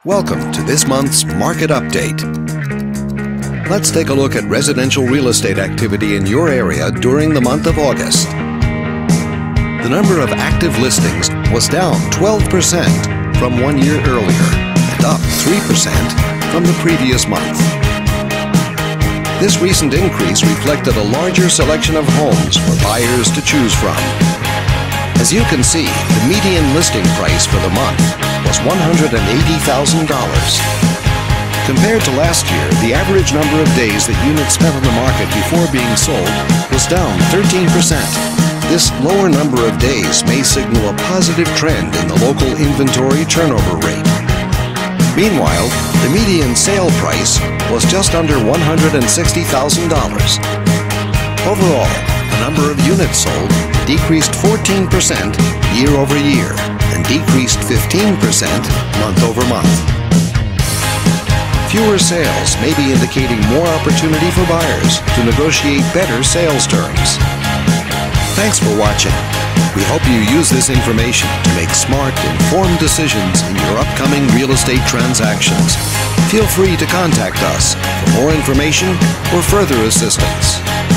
Welcome to this month's Market Update. Let's take a look at residential real estate activity in your area during the month of August. The number of active listings was down 12% from 1 year earlier and up 3% from the previous month. This recent increase reflected a larger selection of homes for buyers to choose from. As you can see, the median listing price for the month was $180,000. Compared to last year, the average number of days that units spent on the market before being sold was down 13%. This lower number of days may signal a positive trend in the local inventory turnover rate. Meanwhile, the median sale price was just under $160,000. Overall, the number of units sold decreased 14% year over year and decreased 15% month over month. Fewer sales may be indicating more opportunity for buyers to negotiate better sales terms. Thanks for watching. We hope you use this information to make smart, informed decisions in your upcoming real estate transactions. Feel free to contact us for more information or further assistance.